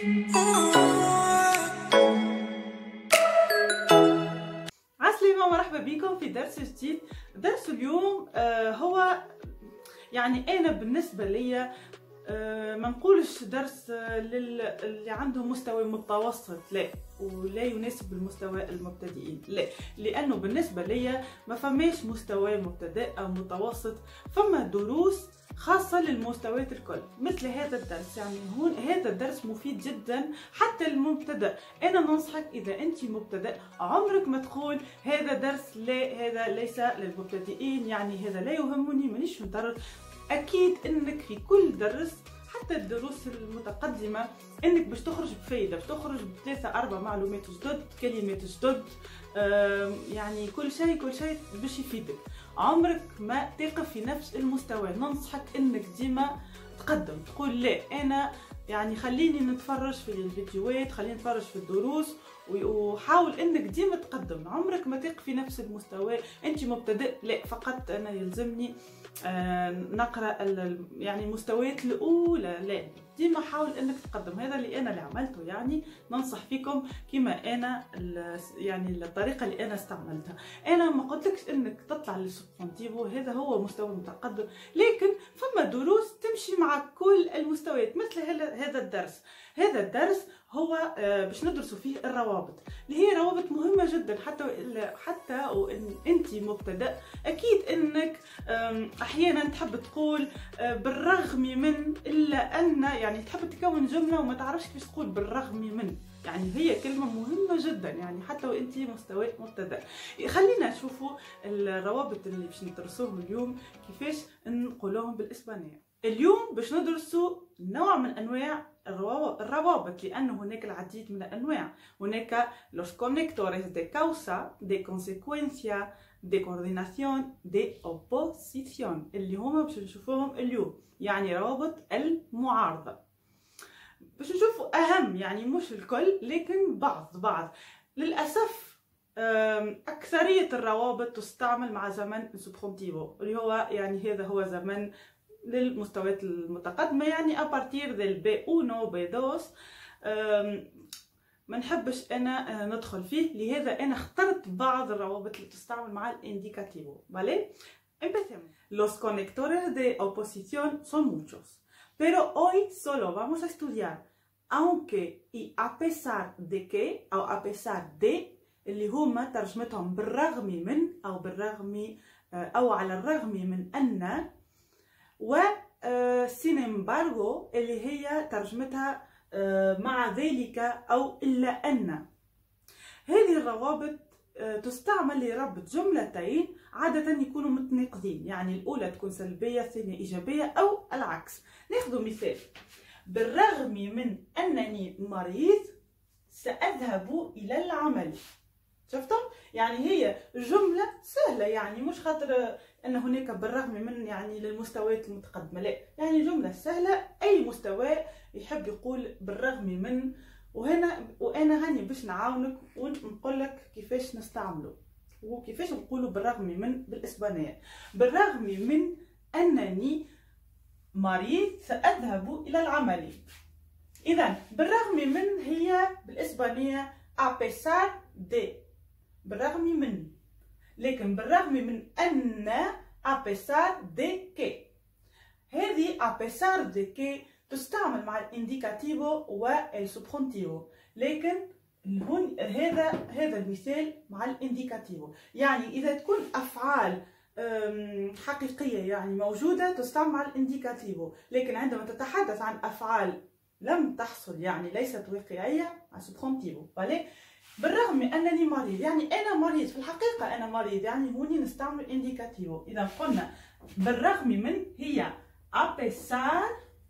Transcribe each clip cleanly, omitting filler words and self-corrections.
عسلامة، مرحبا بكم في درس جديد. درس اليوم هو يعني أنا بالنسبة لي ما نقولش درس اللي عندهم مستوى متوسط، لا، ولا يناسب المستوى المبتدئين، لا، لأنه بالنسبة لي ما فماش مستوى مبتدئ أو متوسط، فما دروس خاصة للمستويات الكل. مثل هذا الدرس، يعني هون هذا الدرس مفيد جدا حتى للمبتدئ. أنا ننصحك إذا أنت مبتدئ عمرك ما تقول هذا درس لا، هذا ليس للمبتدئين، يعني هذا لا يهمني، مانيش مضطر. أكيد أنك في كل درس حتى الدروس المتقدمة انك باش تخرج بفايدة، باش تخرج بثلاثة أربع معلومات جدد، كلمات جدد، يعني كل شيء باش يفيدك. عمرك ما تقف في نفس المستوى. ننصحك انك ديما تقدم، تقول لا، انا يعني خليني نتفرج في الفيديوهات، خليني نتفرج في الدروس، وحاول انك ديما تقدم. عمرك ما تقف في نفس المستوى. انت مبتدئ، لا، فقط انا يلزمني نقرا يعني المستويات الاولى، لا، ديما حاول انك تقدم. هذا اللي انا عملته، يعني ننصح فيكم كما انا يعني الطريقه اللي انا استعملتها. انا ما قلتلكش انك تطلع للسبونتيفو، هذا هو مستوى متقدم، لكن فما دروس تمشي مع كل المستويات. مثل هذا الدرس هو باش ندرسوا فيه الروابط، اللي هي روابط مهمه جدا. حتى وان انت مبتدئ، اكيد انك احيانا تحب تقول بالرغم من، الا ان، يعني تحب تكون جمله وما تعرفش كيفاش تقول بالرغم من، يعني هي كلمه مهمه جدا، يعني حتى وانت مستوى مبتدئ. خلينا نشوفوا الروابط اللي باش ندرسوهم اليوم كيفاش نقولوهم بالاسبانيه. اليوم باش ندرسوا نوع من انواع الروابط، لأن هناك العديد من الأنواع. هناك los conectores de causa, de consecuencia, de coordinación, de oposición، اللي هما باش نشوفوهم اليوم، يعني روابط المعارضة. باش نشوفوا أهم، يعني مش الكل، لكن بعض. للأسف أكثرية الروابط تستعمل مع زمن السبونتيفو، اللي هو يعني هذا هو زمن للمستويات المتقدمة، يعني أبارتير ديال B1 B2. ما نحبش أنا ندخل فيه، لهذا أنا اخترت بعض الروابط اللي تستعمل مع الإنديكاتيفو. ¿Vale? Empecemos. Los conectores de oposición son muchos, pero hoy solo vamos a estudiar aunque y a pesar de que أو a pesar de، اللي هما ترجمتهم بالرغم من أو بالرغم أو على الرغم من أن، و sin embargo اللي هي ترجمتها مع ذلك أو إلا أن. هذه الروابط تستعمل لربط جملتين عادة يكونوا متناقضين، يعني الأولى تكون سلبية، الثانية إيجابية، أو العكس. ناخذ مثال: بالرغم من أنني مريض سأذهب إلى العمل. شفتم؟ يعني هي جملة سهلة، يعني مش خاطر أن هناك بالرغم من يعني للمستويات المتقدمة، لا، يعني جملة سهلة، أي مستوى يحب يقول بالرغم من. وأنا هاني باش نعاونك ونقول لك كيفاش نستعمله وكيفاش نقوله بالرغم من بالإسبانية. بالرغم من أنني مريض سأذهب إلى العمل. إذا بالرغم من هي بالإسبانية a pesar de، بالرغم من. لكن بالرغم من أن a pesar de que، هذه a pesar de que تستعمل مع الانديكاتيفو والسبونتيفو، لكن هذا المثال مع الانديكاتيفو. يعني إذا تكون أفعال حقيقية يعني موجودة تستعمل مع الانديكاتيفو، لكن عندما تتحدث عن أفعال لم تحصل، يعني ليست واقعية، مع سبونتيفو. بالرغم من أنني مريض، يعني أنا مريض، في الحقيقة أنا مريض، يعني هوني نستعمل انديكاتيفو. إذا قلنا بالرغم من هي a pesar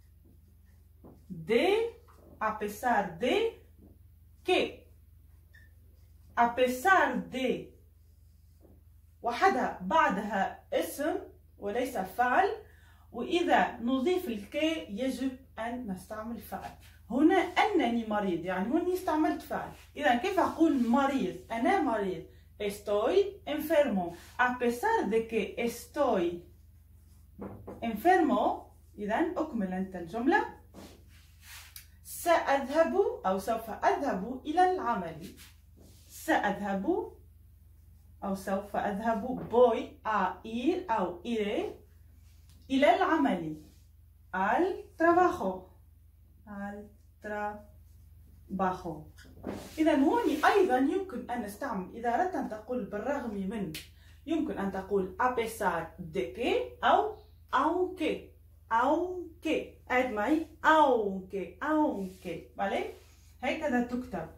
de que، a pesar de وحدها بعدها اسم وليس فعل، وإذا نضيف الكي يجب أن نستعمل فعل. هنا أنني مريض، يعني هوني استعملت فعل. إذا كيف أقول مريض؟ أنا مريض، estoy enfermo. A pesar de que estoy enfermo، إذا أكمل أنت الجملة. سأذهب أو سوف أذهب إلى العمل. سأذهب أو سوف أذهب voy a ir أو iré إلى العمل. al trabajo. al trabajo. إذا هوني أيضا يمكن أن نستعمل إذا أردت أن تقول بالرغم من، يمكن أن تقول a pesar de que أو aunque. aunque. أعد معي aunque. aunque. ¿vale؟ هكذا تكتب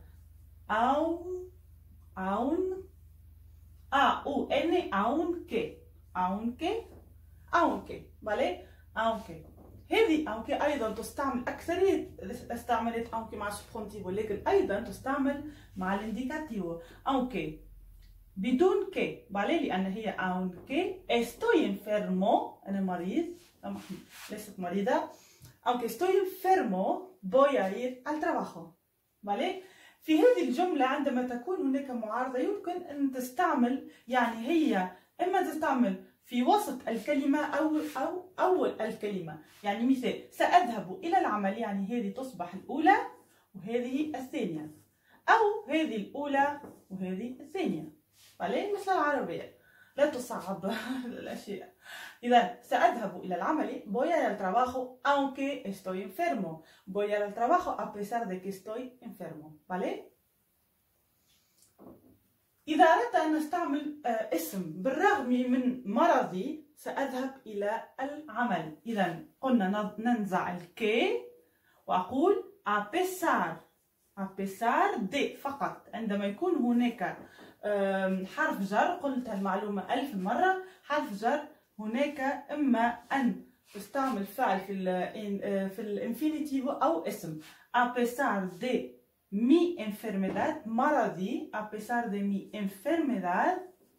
aun aunque. aunque. aunque. ¿vale؟ aunque. هذه aunque أيضا تستعمل، أكثرية استعملت aunque مع subjunctivo، ولكن أيضا تستعمل مع الانديكاتيvo. aunque بدون كي، ¿vale؟ لأن هي aunque estoy enfermo، أنا مريض، ليست مريضة. aunque estoy enfermo voy a ir al trabajo. ¿vale؟ في هذه الجملة عندما تكون هناك معارضة يمكن أن تستعمل، يعني هي إما تستعمل في وسط الكلمة أو أول الكلمة. يعني مثال سأذهب إلى العمل، يعني هذه تصبح الأولى وهذه الثانية، أو هذه الأولى وهذه الثانية. ¿vale؟ مثل العربية، لا تصعب الأشياء. إذا سأذهب إلى العمل voy a ir al trabajo aunque estoy enfermo. voy a ir al trabajo a pesar de que estoy enfermo. ¿vale؟ إذا أردت أن نستعمل اسم بالرغم من مرضي، سأذهب إلى العمل. إذا قلنا ننزع الكي وأقول a pesar de فقط. عندما يكون هناك حرف جر، قلت المعلومة ألف مرة، حرف جر هناك إما أن تستعمل فعل في الانفينيتيف أو اسم. a pesar de mi enfermedad، مرضي، a pesar de mi enfermedad،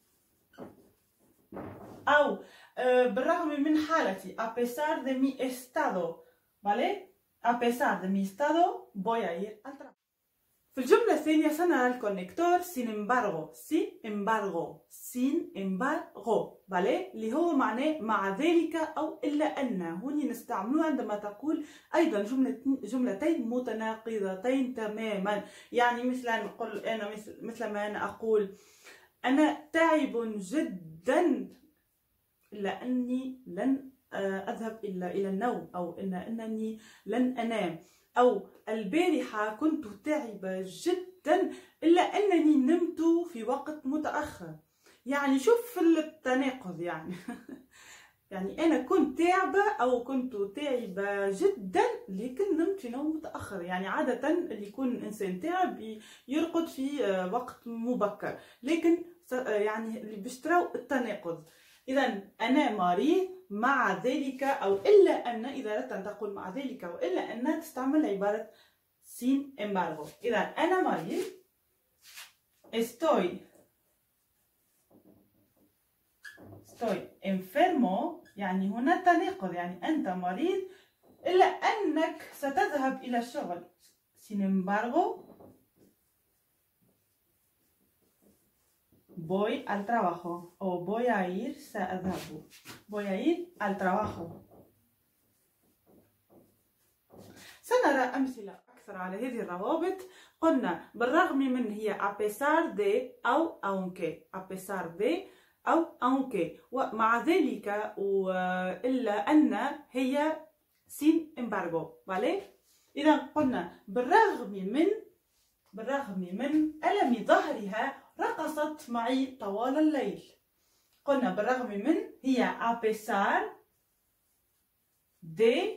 أو بالرغم من حالتي a pesar de mi estado. ¿vale؟ a pesar de mi estado voy a ir al trabajo. في الجملة الثانية سنرى الكونكتور sin embargo. sin embargo. ¿vale؟ اللي هو معناه مع ذلك أو إلا أن. هوني نستعملوه عندما تقول أيضا جملتين متناقضتين تماما. يعني مثلا نقول أنا مثل ما أنا أقول أنا تعب جدا إلا أني لن أذهب إلى النوم، أو أنني لن أنام، أو البارحة كنت تعبة جدا إلا أنني نمت في وقت متأخر. يعني شوف التناقض يعني يعني أنا كنت تعبة أو كنت تعبة جدا لكن نمت في نوم متأخر. يعني عادة اللي يكون الإنسان تعب يرقد في وقت مبكر، لكن يعني باش تراو التناقض. إذا أنا مريض مع ذلك أو إلا أن، إذا أردت أن تقول مع ذلك أو إلا أن تستعمل عبارة sin embargo. إذا أنا مريض estoy enfermo، يعني هنا تناقض، يعني أنت مريض إلا أنك ستذهب إلى الشغل. sin embargo voy al trabajo o voy a ir سأذهب. voy a ir al trabajo. سنرى أمثلة أكثر على هذه الروابط. قلنا بالرغم من هي a pesar de أو aunque. a pesar de أو aunque، ومع ذلك وإلا أن هي sin embargo. ¿vale؟ إذا قلنا بالرغم من ألم ظهرها رقصت معي طوال الليل. قلنا بالرغم من هي a pesar de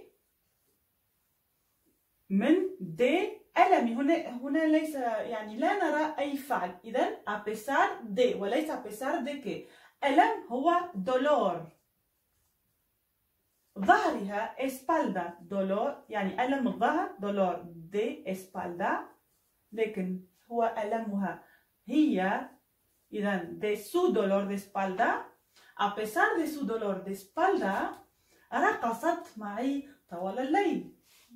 ألم. هنا ليس، يعني لا نرى أي فعل. إذا a pesar de وليس a pesar de que. ألم هو dolor. ظهرها espalda dolor، يعني ألم الظهر dolor de espalda، لكن هو ألمها هي. إذا de su dolor de espalda. a pesar de su dolor de espalda رقصت معي طوال الليل.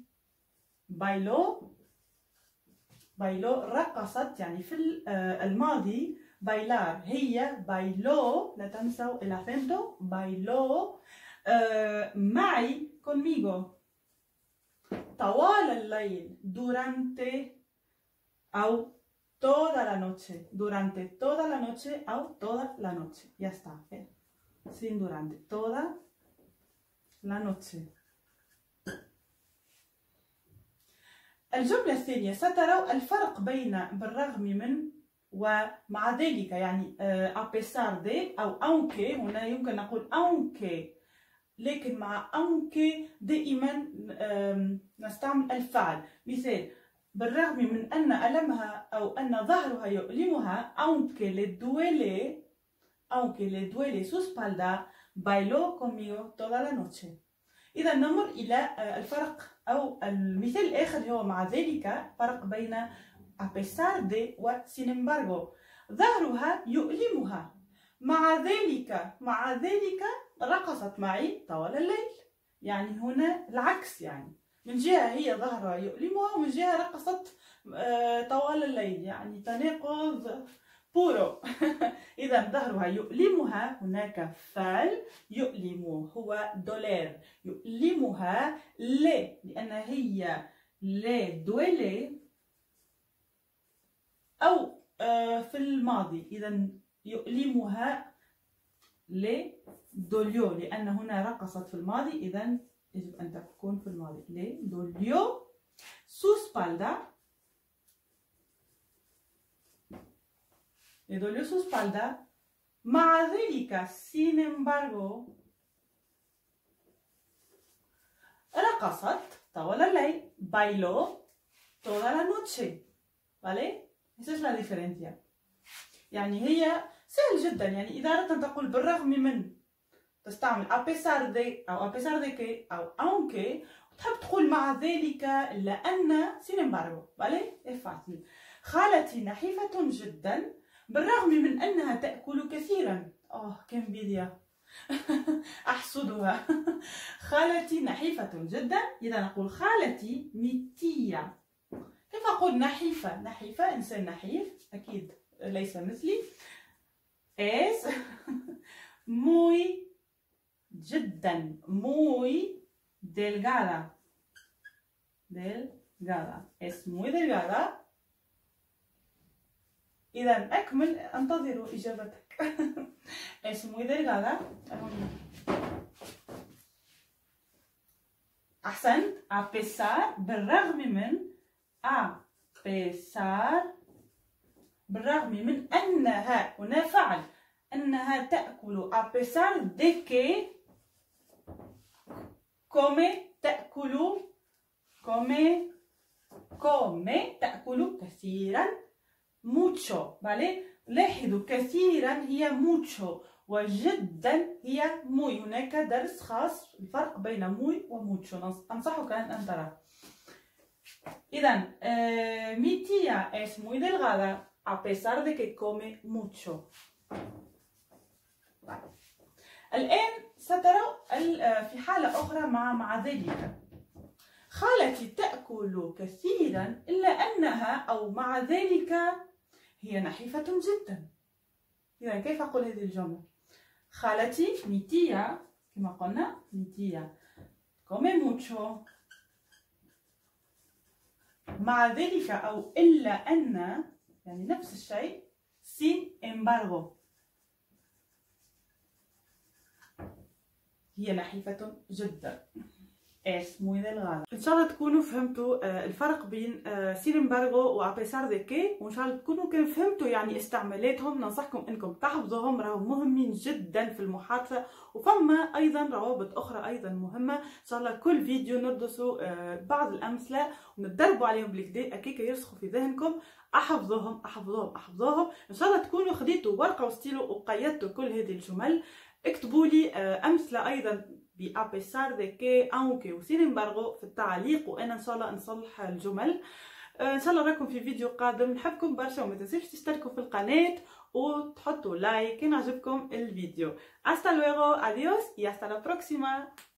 بايلو رقصت، يعني في الماضي bailar هي bailó، لا تنسوا الacento bailó معي conmigo. طوال الليل durante أو toda la noche, durante toda la noche أو toda la noche. Ya está. Sin durante, toda la noche. الجملة الثانية ستروا الفرق بين بالرغم من ومع ذلك، يعني a pesar de أو aunque. هنا يمكن نقول aunque، لكن مع aunque دائما نستعمل الفعل. مثال: بالرغم من أن ألمها أو أن ظهرها يؤلمها aunque le duele su espalda bailó conmigo toda la noche. إذا نمر إلى الفرق أو المثال الآخر هو مع ذلك، فرق بين a pesar de و sin embargo. ظهرها يؤلمها، مع ذلك رقصت معي طوال الليل. يعني هنا العكس، يعني من جهة هي ظهرها يؤلمها ومن جهة رقصت طوال الليل، يعني تناقض بورو. إذا ظهرها يؤلمها، هناك فعل يؤلم هو دولير، يؤلمها لأن هي دويلي أو في الماضي. إذا يؤلمها دوليو لأن هنا رقصت في الماضي، إذا يجب أن تكون في الماضي. دوليو su espalda. مع ذلك sin embargo رقصت طوال الليل. bailó toda la noche. ¿Vale? Esa es la diferencia. يعني هي سهل جدا. يعني إذا أردت أن تقول بالرغم من تستعمل a pesar de أو a pesar de que أو aunque، تحب تقول مع ذلك لأن sin embargo. ¿Vale? es fácil. خالتي نحيفة جدا بالرغم من أنها تأكل كثيرا. كم بديا. أحسدها. خالتي نحيفة جدا. إذا نقول خالتي ميتية. كيف أقول نحيفة؟ نحيفة إنسان نحيف، أكيد ليس مثلي. es muy جدا muy delgada. es muy delgada. إذا أكمل، أنتظر إجابتك. es muy delgada. أحسنت. a pesar بالرغم من، a pesar بالرغم من أنها، هنا فعل، أنها تأكل a pesar de que تأكل كثيرا mucho. ¿Vale? لاحظوا كثيرا هي mucho وجدا هي muy. هناك درس خاص الفرق بين muy و mucho، أنصحك أن ترى. إذا mi tía es muy delgada a pesar de que come mucho. الآن ستروا في حالة أخرى مع ذلك. خالتي تأكل كثيرا إلا أنها أو مع ذلك هي نحيفة جدا. إذا كيف أقول هذه الجملة؟ خالتي mi tía كما قلنا mi tía come mucho، مع ذلك أو إلا أن، يعني نفس الشيء sin embargo هي نحيفة جدا. es muy delgada. ان شاء الله تكونوا فهمتوا الفرق بين sin embargo و a pesar de que، وان شاء الله تكونوا كان فهمتوا يعني استعمالاتهم. ننصحكم انكم تحفظوهم، راهم مهمين جدا في المحادثة، وفما ايضا روابط اخرى ايضا مهمة. ان شاء الله كل فيديو ندرسوا بعض الامثلة ونتدربوا عليهم بالكدا هكاك يرسخوا في ذهنكم. احفظوهم. ان شاء الله تكونوا خديتوا ورقة وستيلو وقيدتوا كل هذه الجمل. اكتبوا لي امثلة ايضا ب a pesar de que aunque و sin embargo في التعليق، وانا ان شاء الله نصلح الجمل. ان شاء الله نراكم في فيديو قادم. نحبكم برشا وما تنسوش تشتركوا في القناة وتحطوا لايك ان عجبكم الفيديو. hasta luego, adiós y hasta la próxima.